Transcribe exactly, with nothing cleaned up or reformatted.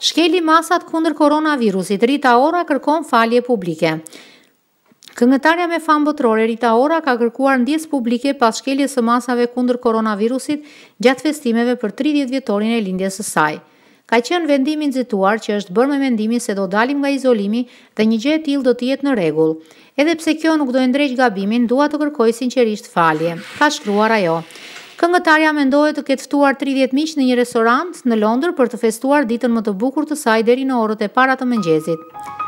Shkeli masat kundër koronavirusit, Rita Ora kërkon falje publike. Këngëtarja me famë botërore Rita Ora ka kërkuar ndjesë publike pas shkeljes së masave kundër koronavirusit gjatë festimeve për tridhjetë vjetorin e lindjes së saj. Ka qenë vendimi nxituar që është bërë me mendimin se do dalim nga izolimi dhe një gjë e tillë do të jetë në rregull. Edhe pse kjo nuk do e ndreq gabimin, dua të kërkoj sinqerisht falje, ka shkruar ajo. Këngëtarja mendohet të ketë ftuar tridhjetë miq në një restorant në Londër për të festuar ditën më të bukur të saj deri në orët e para të mëngjesit.